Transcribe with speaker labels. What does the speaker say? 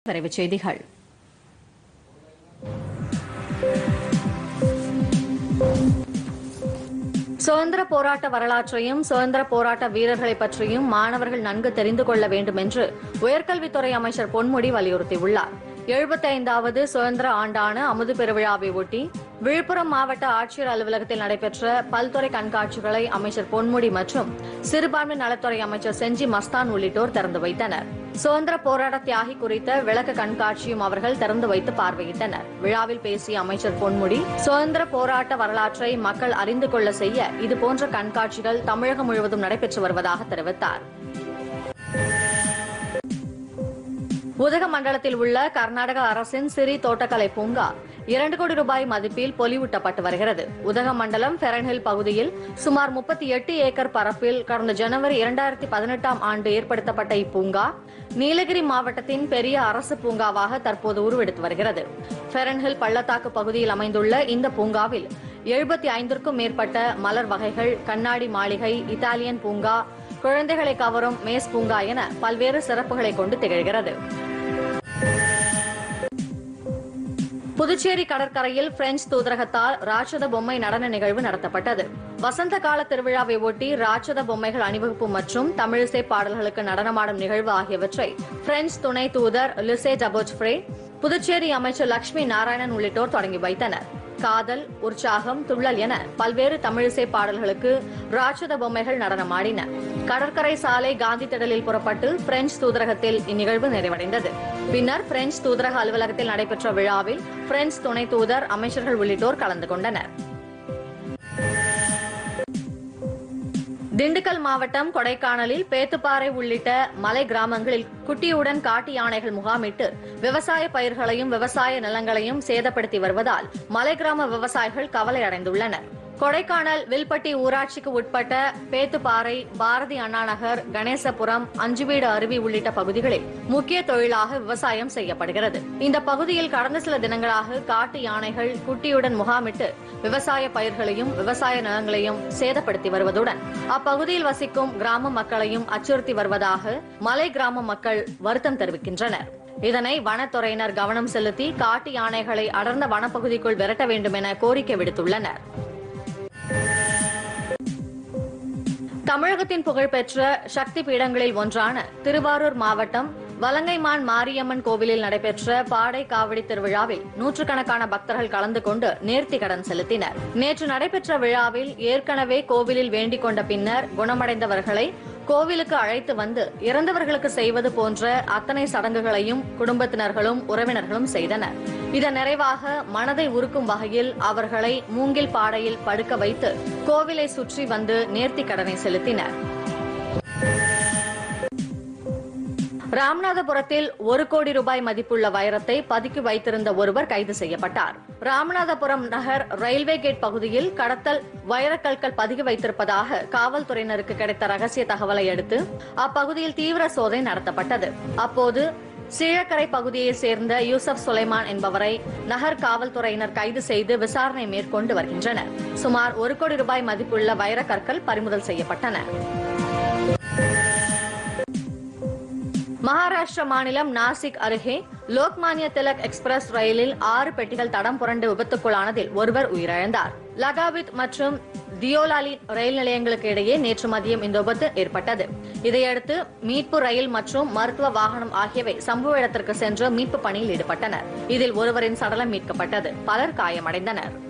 Speaker 1: விரைவுச் செய்திகள். சுதந்திர போராட்ட வரலாற்றையும் சுதந்திர போராட்ட வீரர்களை பற்றியும் மாணவர்கள் நன்கு தெரிந்து கொள்ள வேண்டும் என்று உயர்கல்வித்துறை அமைச்சர் பொன்முடி வலியுறுத்தியுள்ளார். 75வது சுதந்திர ஆண்டான அமுது பெருவிழாவை ஒட்டி விழுப்புரம் மாவட்ட ஆட்சியர் அலுவலகத்தில் நடைபெற்ற பல்துறை கண்காட்சிகளை அமைச்சர் பொன்முடி மற்றும் சிறுபான்மை நலத்துறை அமைச்சர் செஞ்சி மஸ்தான் உள்ளிட்டோர் திறந்து வைத்தனர். சுதந்திர போராட்ட தியாகி குறித்த விளக்க கண்காட்சியும் அவர்கள் திறந்து வைத்து பார்வையிட்டனர். விழாவில் பேசிய அமைச்சர் பொன்முடி, சுதந்திர போராட்ட வரலாற்றை மக்கள் அறிந்து கொள்ள செய்ய இதுபோன்ற கண்காட்சிகள் தமிழகம் முழுவதும் நடைபெற்று வருவதாக தெரிவித்தார். உதகமண்டலத்தில் உள்ள கர்நாடக அரசின் சிறி தோட்டக்கலை பூங்கா 2 கோடி ரூபாய் மதிப்பில் பொலிவூட்டப்பட்டு வருகிறது. உதகமண்டலம் ஃபெரன்ஹில் பகுதியில் சுமார் 38 ஏக்கர் பரப்பில் கடந்த ஜனவரி 2018ஆம் ஆண்டு ஏற்படுத்தப்பட்ட இப்பூங்கா நீலகிரி மாவட்டத்தின் பெரிய அரசு பூங்காவாக தற்போது உருவெடுத்து வருகிறது. ஃபெரன்ஹில் பள்ளத்தாக்கு பகுதியில் அமைந்துள்ள இந்த பூங்காவில் 75க்கும் மேற்பட்ட மலர் வகைகள், கண்ணாடி மாளிகை, இத்தாலியன் பூங்கா, குழந்தைகளை கவரும் மேஸ் பூங்கா என பல்வேறு சிறப்புகளை கொண்டு திகழ்கிறது. புதுச்சேரி கடற்கரையில் பிரெஞ்சு தூதரகத்தால் ராட்சத பொம்மை நடன நிகழ்வு நடத்தப்பட்டது. வசந்த கால திருவிழாவை ஒட்டி ராட்சத பொம்மைகள் அணிவகுப்பு மற்றும் தமிழிசை பாடல்களுக்கு நடனமாடும் நிகழ்வு ஆகியவற்றை பிரெஞ்சு துணை தூதர் லிசே டபோட்ஃப்ரே, புதுச்சேரி அமைச்சர் லட்சுமி நாராயணன் உள்ளிட்டோர் தொடங்கி வைத்தனர். காதல், உற்சாகம், துள்ளல் என பல்வேறு தமிழிசை பாடல்களுக்கு ராட்சத பொம்மைகள் நடனமாடின. கடற்கரை சாலை காந்தி திடலில் புறப்பட்டு பிரெஞ்சு தூதரகத்தில் இந்நிகழ்வு நிறைவடைந்தது. பின்னர் பிரெஞ்சு தூதரக அலுவலகத்தில் நடைபெற்ற விழாவில் பிரெஞ்சு துணை தூதர், அமைச்சர்கள் உள்ளிட்டோர் கலந்து கொண்டனர். திண்டுக்கல் மாவட்டம் கொடைக்கானலில் பேத்துப்பாறை உள்ளிட்ட மலை கிராமங்களில் குட்டியுடன் காட்டு யானைகள் முகாமிட்டு விவசாய பயிர்களையும் விவசாய நிலங்களையும் சேதப்படுத்தி வருவதால் மலை கிராம விவசாயிகள் கவலை அடைந்துள்ளனர். கொடைக்கானல் வில்பட்டி ஊராட்சிக்கு உட்பட்ட பேத்துப்பாறை, பாரதி அண்ணா நகர், கணேசபுரம், அஞ்சுவீடு அருவி உள்ளிட்ட பகுதிகளில் முக்கிய தொழிலாக விவசாயம் செய்யப்படுகிறது. இந்த பகுதியில் கடந்த சில தினங்களாக காட்டு யானைகள் குட்டியுடன் முகாமிட்டு விவசாய பயிர்களையும் விவசாய நிலங்களையும் சேதப்படுத்தி வருவதுடன் அப்பகுதியில் வசிக்கும் கிராம மக்களையும் அச்சுறுத்தி வருவதாக மலை கிராம மக்கள் வருத்தம் தெரிவிக்கின்றனர். இதனை வனத்துறையினர் கவனம் செலுத்தி காட்டு யானைகளை அடர்ந்த வனப்பகுதிக்குள் விரட்ட வேண்டும் என கோரிக்கை விடுத்துள்ளனர். தமிழகத்தின் புகழ்பெற்ற சக்தி பீடங்களில் ஒன்றான திருவாரூர் மாவட்டம் வலங்கைமான் மாரியம்மன் கோவிலில் நடைபெற்ற பாடை காவடி திருவிழாவில் நூற்றுக்கணக்கான பக்தர்கள் கலந்து கொண்டு நேர்த்திக்கடன் செலுத்தினர். நேற்று நடைபெற்ற விழாவில் ஏற்கனவே கோவிலில் வேண்டிக் கொண்ட பின்னர் குணமடைந்தவர்களை கோவிலுக்கு அழைத்து வந்து இறந்தவர்களுக்கு செய்வது போன்ற அத்தனை சடங்குகளையும் குடும்பத்தினர்களும் உறவினர்களும் செய்தனர். இதன் நிறைவாக மனதை உருக்கும் வகையில் அவர்களை மூங்கில் பாடையில் படுக்க வைத்து கோவிலை சுற்றி வந்து நேர்த்திக்கடனை செலுத்தினர். ராமநாதபுரத்தில் 1 கோடி ரூபாய் மதிப்புள்ள வைரத்தை பதுக்கி வைத்திருந்த ஒருவர் கைது செய்யப்பட்டார். ராமநாதபுரம் நகர் ரயில்வே கேட் பகுதியில் கடத்தல் வைரக்கற்கள் பதுக்கி வைத்திருப்பதாக காவல்துறையினருக்கு கிடைத்த ரகசிய தகவலை அடுத்து அப்பகுதியில் தீவிர சோதனை நடத்தப்பட்டது. அப்போது சீழக்கரை பகுதியைச் சேர்ந்த யூசப் சுலைமான் என்பவரை நகர் காவல்துறையினர் கைது செய்து விசாரணை மேற்கொண்டு வருகின்றனர். சுமார் 1 கோடி ரூபாய் மதிப்புள்ள வைரக்கற்கள் பறிமுதல் செய்யப்பட்டன. மகாராஷ்டிரா மாநிலம் நாசிக் அருகே லோக்மானிய திலக் எக்ஸ்பிரஸ் ரயிலில் 6 பெட்டிகள் தடம் புரண்டு விபத்துக்குள்ளானதில் ஒருவர் உயிரிழந்தார். லகாவித் மற்றும் தியோலாலி ரயில் நிலையங்களுக்கு இடையே நேற்று மதியம் இந்த விபத்து ஏற்பட்டது. இதையடுத்து மீட்பு ரயில் மற்றும் மருத்துவ வாகனம் ஆகியவை சம்பவ இடத்திற்கு சென்று மீட்பு பணியில் ஈடுபட்டனர். இதில் ஒருவரின் சடலம் மீட்கப்பட்டது. பலர் காயமடைந்தனர்.